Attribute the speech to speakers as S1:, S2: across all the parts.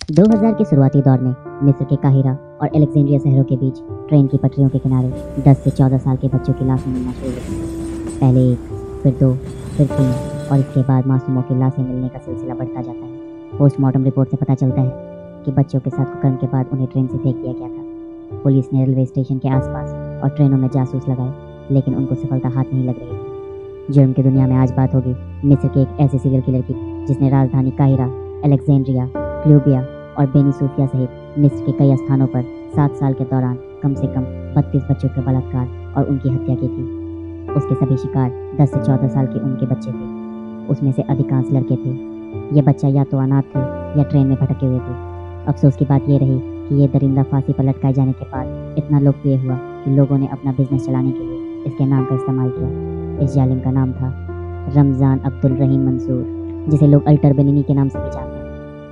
S1: 2000 के शुरुआती दौर में मिस्र के काहिरा और अलेक्जेंड्रिया शहरों के बीच ट्रेन की पटरियों के किनारे 10 से 14 साल के बच्चों की लाशें मिलना शुरू हुई। पहले एक, फिर दो, फिर तीन और इसके बाद मासूमों की लाशें मिलने का सिलसिला बढ़ता जाता है। पोस्टमार्टम रिपोर्ट से पता चलता है कि बच्चों के साथ कुकर्म के बाद उन्हें ट्रेन से फेंक दिया गया था। पुलिस ने रेलवे स्टेशन के आसपास और ट्रेनों में जासूस लगाए, लेकिन उनको सफलता हाथ नहीं लग रही थी। जुर्म की दुनिया में आज बात होगी मिस्र के एक ऐसे सीरियल किलर की जिसने राजधानी काहिरा, अलेक्जेंड्रिया, क्यूबिया और बेनी सूफिया सहित मिस्र के कई स्थानों पर 7 साल के दौरान कम से कम 32 बच्चों के बलात्कार और उनकी हत्या की थी। उसके सभी शिकार 10 से 14 साल की उम्र के बच्चे थे। उसमें से अधिकांश लड़के थे। ये बच्चा या तो अनाथ थे या ट्रेन में भटके हुए थे। अफसोस की बात यह रही कि ये दरिंदा फांसी पर लटकाए जाने के बाद इतना लोकप्रिय हुआ कि लोगों ने अपना बिजनेस चलाने के लिए इसके नाम का इस्तेमाल किया। इस जालिम का नाम था रमज़ान अब्दुल रहीम मंसूर, जिसे लोग अल्टर बेनिनी के नाम से भी जानते हैं।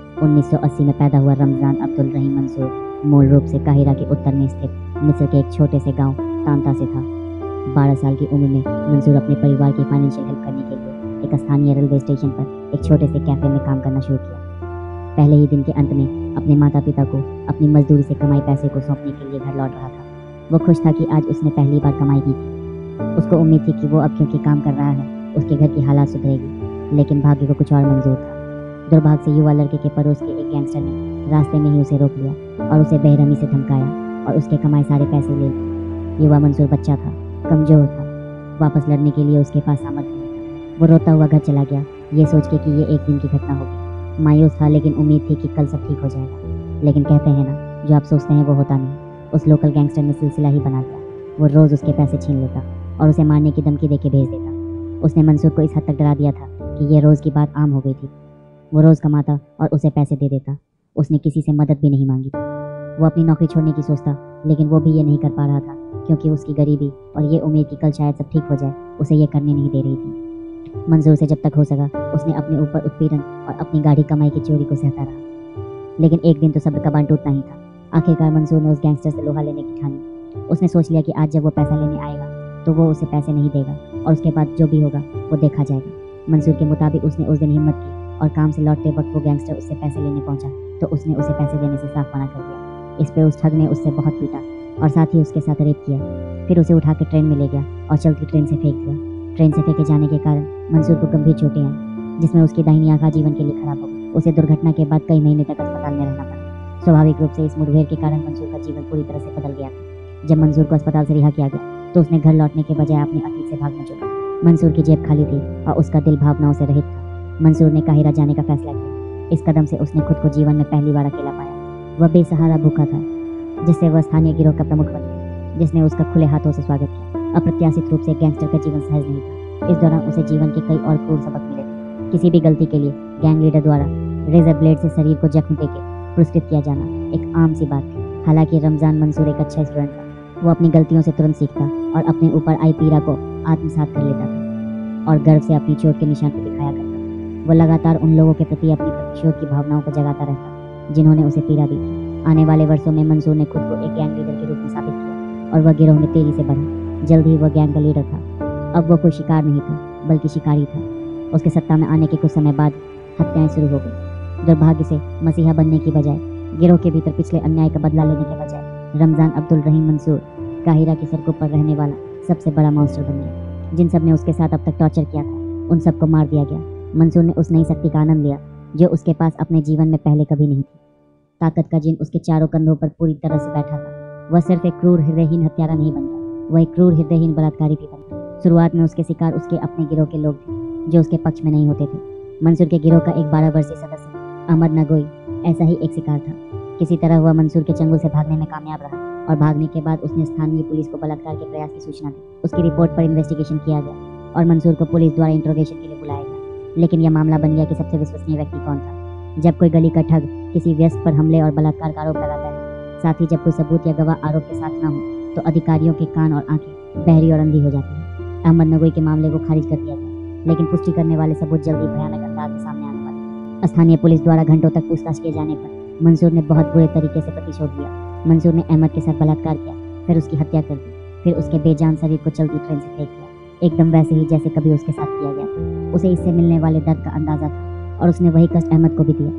S1: 1980 में पैदा हुआ रमज़ान अब्दुल रहीम मंसूर मूल रूप से काहिरा के उत्तर में स्थित मिस्र के एक छोटे से गांव तांता से था। 12 साल की उम्र में मंसूर अपने परिवार की फाइनेंशियल हेल्प करने के लिए एक स्थानीय रेलवे स्टेशन पर एक छोटे से कैफे में काम करना शुरू किया। पहले ही दिन के अंत में अपने माता पिता को अपनी मजदूरी से कमाई पैसे को सौंपने के लिए घर लौट रहा था। वो खुश था कि आज उसने पहली बार कमाई की थी। उसको उम्मीद थी कि वो अब क्योंकि काम कर रहा है उसके घर की हालात सुधरेगी, लेकिन भाग्य को कुछ और मंजूर था। दुर्भाग्य से युवा लड़के के पड़ोस के एक गैंगस्टर ने रास्ते में ही उसे रोक लिया और उसे बेरहमी से धमकाया और उसके कमाए सारे पैसे ले लिए। युवा मंसूर बच्चा था, कमजोर था, वापस लड़ने के लिए उसके पास सामर्थ्य नहीं था। वो रोता हुआ घर चला गया, ये सोच के कि ये एक दिन की घटना होगी। मायूस था, लेकिन उम्मीद थी कि कल सब ठीक हो जाएगा। लेकिन कहते हैं ना, जो आप सोचते हैं वो होता नहीं। उस लोकल गैंगस्टर ने सिलसिला ही बना दिया। वो रोज उसके पैसे छीन लेता और उसे मारने की धमकी देके भेज देता। उसने मंसूर को इस हद तक डरा दिया था कि ये रोज की बात आम हो गई थी। वो रोज कमाता और उसे पैसे दे देता। उसने किसी से मदद भी नहीं मांगी। वो अपनी नौकरी छोड़ने की सोचता, लेकिन वो भी ये नहीं कर पा रहा था क्योंकि उसकी गरीबी और ये उम्मीद कि कल शायद सब ठीक हो जाए उसे ये करने नहीं दे रही थी। मंसूर से जब तक हो सका उसने अपने ऊपर उत्पीड़न और अपनी गाढ़ी कमाई की चोरी को सहता रहा। लेकिन एक दिन तो सब्र का बांध टूटना ही था। आखिरकार मंसूर ने उस गैंगस्टर से लोहा लेने की ठानी। उसने सोच लिया कि आज जब वो पैसा लेने आएगा तो वो उसे पैसे नहीं देगा और उसके बाद जो भी होगा वो देखा जाएगा। मंसूर के मुताबिक उसने उस दिन हिम्मत की और काम से लौटते वक्त वो गैंगस्टर उससे पैसे लेने पहुंचा तो उसने उसे पैसे देने से साफ मना कर दिया। इस पे उस ठग ने उससे बहुत पीटा और साथ ही उसके साथ रेप किया। फिर उसे उठा के ट्रेन में ले गया और चलती ट्रेन से फेंक दिया। ट्रेन से फेंके जाने के कारण मंसूर को गंभीर चोटें आई, जिसमें उसकी दाहिनी आंख जीवन के लिए खराब हो गई। उसे दुर्घटना के बाद कई महीने तक अस्पताल में रहना पड़ा। स्वाभाविक रूप से इस मुठभेड़ के कारण मंसूर का जीवन पूरी तरह से बदल गया था। जब मंसूर को अस्पताल से रिहा किया गया तो उसने घर लौटने के बजाय अपने अतीत से भागना चुना। मंसूर की जेब खाली थी और उसका दिल भावनाओं से रहित था। मंसूर ने काहिरा जाने का फैसला किया। इस कदम से उसने खुद को जीवन में पहली बार अकेला पाया। वह बेसहारा भूखा था, जिससे वह स्थानीय गिरोह का प्रमुख बन गया, जिसने उसका खुले हाथों से स्वागत किया। अप्रत्याशित रूप से गैंगस्टर का जीवन सहज नहीं था। इस दौरान उसे जीवन के कई और क्रूर सबक मिले थे। किसी भी गलती के लिए गैंग लीडर द्वारा रेजर ब्लेड से शरीर को जख्म देके पुरस्कृत किया जाना एक आम सी बात थी। हालांकि रमजान मंसूर एक अच्छा स्टूडेंट था। वो अपनी गलतियों से तुरंत सीखता और अपने ऊपर आई पीड़ा को आत्मसात कर लेता था और गर्व से अपनी चोट के निशान को दिखाया करता। वो लगातार उन लोगों के प्रति अपनी प्रतिशोध की भावनाओं को जगाता रहता जिन्होंने उसे पीड़ा दी थी। आने वाले वर्षों में मंसूर ने खुद को एक गैंग लीडर के रूप में साबित किया और वह गिरोह में तेजी से बढ़ा। जल्द ही वह गैंग का लीडर था। अब वो कोई शिकार नहीं था, बल्कि शिकारी था। उसके सत्ता में आने के कुछ समय बाद हत्याएं शुरू हो गई। दुर्भाग्य से मसीहा बनने की बजाय, गिरोह के भीतर पिछले अन्याय का बदला लेने के बजाय रमजान अब्दुल रहीम मंसूर काहिरा की सड़कों पर रहने वाला सबसे बड़ा मॉन्स्टर बन गया। जिन सब ने उसके साथ अब तक टॉर्चर किया था उन सबको मार दिया गया। मंसूर ने उस नई शक्ति का आनंद लिया जो उसके पास अपने जीवन में पहले कभी नहीं थी। ताकत का जिन उसके चारों कंधों पर पूरी तरह से बैठा था। वह सिर्फ एक क्रूर हृदयहीन हत्यारा नहीं बन गया, वह एक क्रूर हृदयहीन बलात्कारी भी बन गया। शुरुआत में उसके शिकार उसके अपने गिरोह के लोग थे जो उसके पक्ष में नहीं होते थे। मंसूर के गिरोह का एक 12 वर्षीय सदस्य अहमद नगोई ऐसा ही एक शिकार था। किसी तरह वह मंसूर के चंगुल से भागने में कामयाब रहा और भागने के बाद उसने स्थानीय पुलिस को बलात्कार के प्रयास की सूचना दी। उसकी रिपोर्ट पर इन्वेस्टिगेशन किया गया और मंसूर को पुलिस द्वारा इंट्रोगेशन के लिए बुलाया गया। लेकिन यह मामला बन गया कि सबसे विश्वसनीय व्यक्ति कौन था। जब कोई गली का ठग किसी व्यस्त पर हमले और बलात्कार का आरोप लगाता है, साथ ही जब कोई सबूत या गवाह आरोप के साथ न हो, तो अधिकारियों के कान और आंखें बहरी और अंधी हो जाती हैं। अहमद नगोई के मामले को खारिज कर दिया गया, लेकिन पुष्टि करने वाले सबूत जल्दी भयानक अंदाज में सामने आने वाले। स्थानीय पुलिस द्वारा घंटों तक पूछताछ किए जाने पर मंसूर ने बहुत बुरे तरीके से प्रतिशोध लिया। मंसूर ने अहमद के साथ बलात्कार किया, फिर उसकी हत्या कर दी, फिर उसके बेजान शरीर को चलती ट्रेन से फेंक दिया, एकदम वैसे ही जैसे कभी उसके साथ किया गया। उसे इससे मिलने वाले दर्द का अंदाजा था और उसने वही कष्ट अहमद को भी दिया।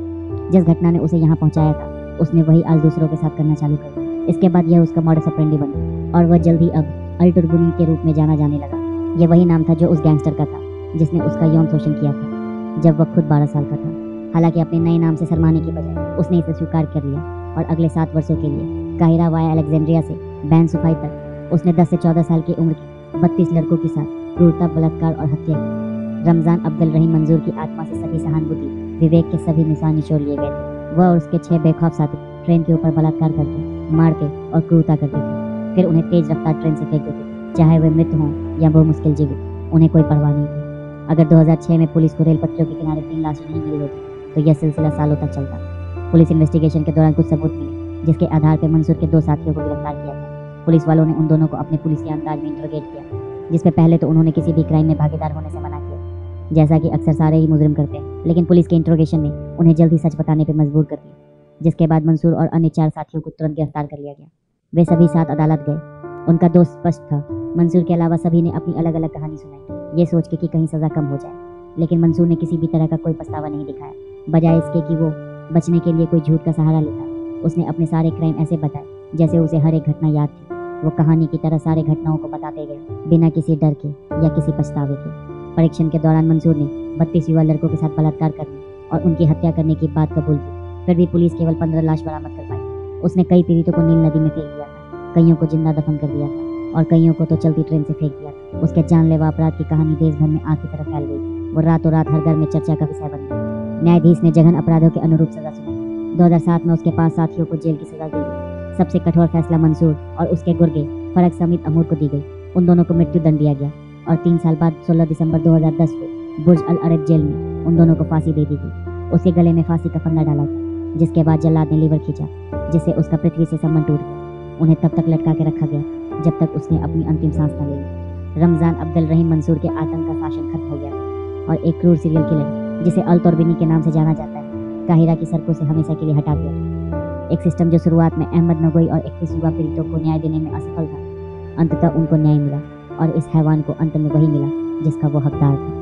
S1: जिस घटना ने उसे यहाँ पहुँचाया था उसने वही आज दूसरों के साथ करना चालू कर दिया। इसके बाद यह उसका मॉडस ऑपरेंडी बन गया और वह जल्द ही अब अल टुर्बुनी के रूप में जाना जाने लगा। यह वही नाम था जो उस गैंगस्टर का था जिसने उसका यौन शोषण किया था जब वह खुद 12 साल का था। हालांकि अपने नए नाम से शर्माने की बजाय उसने इसे स्वीकार कर लिया और अगले 7 वर्षों के लिए काहिरा वाया अलेक्जेंड्रिया से बैन सुफाई तक उसने 10 से 14 साल की उम्र के 32 लड़कों के साथ क्रूरता, बलात्कार और हत्या की। रमजान अब्दुल रहीम मंसूर की आत्मा से सभी सहानुभूति, विवेक के सभी निशान निचोड़ लिए गए थे। वह और उसके 6 बेखौफ साथी ट्रेन के ऊपर बलात्कार करके, मारते और क्रूरता करते थे। फिर उन्हें तेज रफ्तार ट्रेन से फेंक देते थे, चाहे वे मृत हों या वो मुश्किल जीवित, उन्हें कोई परवाह नहीं थी। अगर 2006 में पुलिस को रेल पटरियों के किनारे 3 लाशें नहीं मिली होती तो यह सिलसिला सालों तक चलता। पुलिस इन्वेस्टिगेशन के दौरान कुछ सबूत मिले जिसके आधार पर मंसूर के 2 साथियों को गिरफ्तार किया गया। पुलिस वालों ने उन दोनों को अपने पुलिस के अंदाज में इंटरोगेट किया, जिसमें पहले तो उन्होंने किसी भी क्राइम में भागीदार होने से मना किया, जैसा कि अक्सर सारे ही मुजरिम करते हैं। लेकिन पुलिस के इंटरोगेशन ने उन्हें जल्द ही सच बताने पर मजबूर कर दिया, जिसके बाद मंसूर और अन्य 4 साथियों को तुरंत गिरफ्तार कर लिया गया। वे सभी 7 अदालत गए। उनका दोस्त स्पष्ट था, मंसूर के अलावा सभी ने अपनी अलग अलग कहानी सुनाई, ये सोच के कि कहीं सजा कम हो जाए। लेकिन मंसूर ने किसी भी तरह का कोई पछतावा नहीं दिखाया, बजाय इसके कि वो बचने के लिए कोई झूठ का सहारा लेता। उसने अपने सारे क्राइम ऐसे बताए जैसे उसे हर एक घटना याद थी। वो कहानी की तरह सारे घटनाओं को बताते गए, बिना किसी डर के या किसी पछतावे के। परीक्षण के दौरान मंसूर ने 32 युवा लड़कों के साथ बलात्कार करने और उनकी हत्या करने की बात कबूल की। फिर भी पुलिस केवल 15 लाश बरामद कर पाई। उसने कई पीड़ितों को नील नदी में फेंक दिया था, कईयों को जिंदा दफन कर दिया था और कईयों को तो चलती ट्रेन से फेंक दिया था। उसके जानलेवा अपराध की कहानी देश भर में आग की तरफ फैल गई। वो रातों रात हर घर में चर्चा का विषय बन गया। न्यायाधीश ने जघन अपराधों के अनुरूप सजा सुनाई। 2007 में उसके 5 साथियों को जेल की सजा दी गई। सबसे कठोर फैसला मंसूर और उसके गुर्गे फरक समीत अमूर को दी गई। उन दोनों को मृत्यु दंड दिया गया और 3 साल बाद 16 दिसंबर 2010 को बुर्ज अल अरब जेल में उन दोनों को फांसी दे दी गई। उसके गले में फांसी का फंदा डाला था, जिसके बाद जल्लाद ने लीवर खींचा, जिससे उसका पृथ्वी से संबंध टूट गया। उन्हें तब तक लटका के रखा गया जब तक उसने अपनी अंतिम सांस न ले ली। रमजान अब्दुल रहीम मंसूर के आतंक का शासन खत्म हो गया और एक क्रूर सीरियल किलर जिसे अल तुर्बुनी के नाम से जाना जाता है, काहिरा की सड़कों से हमेशा के लिए हटा दिया। एक सिस्टम जो शुरुआत में अहमद नगोई और 21 युवा पीड़ितों को न्याय देने में असफल था, अंततः उनको न्याय मिला और इस हैवान को अंत में वही मिला जिसका वो हकदार था।